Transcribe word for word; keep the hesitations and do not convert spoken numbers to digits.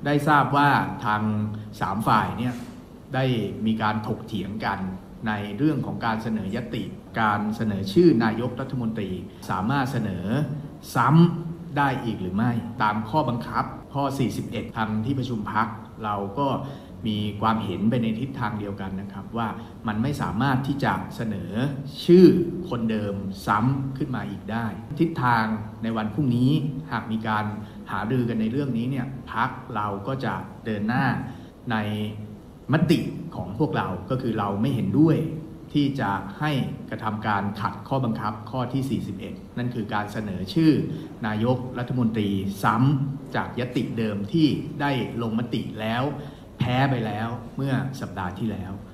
ได้ทราบว่าทางสามฝ่ายเนี่ยได้มีการถกเถียงกันในเรื่องของการเสนอยติการเสนอชื่อนายกรัฐมนตรีสามารถเสนอซ้ำได้อีกหรือไม่ตามข้อบังคับข้อสี่สิบเอ็ดทางที่ประชุมพรรคเราก็มีความเห็นไปในทิศทางเดียวกันนะครับว่ามันไม่สามารถที่จะเสนอชื่อคนเดิมซ้ำขึ้นมาอีกได้ทิศทางในวันพรุ่งนี้หากมีการหารือกันในเรื่องนี้เนี่ยพรรคเราก็จะเดินหน้าในมติของพวกเราก็คือเราไม่เห็นด้วยที่จะให้กระทำการขัดข้อบังคับข้อที่สี่สิบเอ็ดนั่นคือการเสนอชื่อนายกรัฐมนตรีซ้ำจากยติเดิมที่ได้ลงมติแล้วแพ้ไปแล้วเมื่อสัปดาห์ที่แล้ว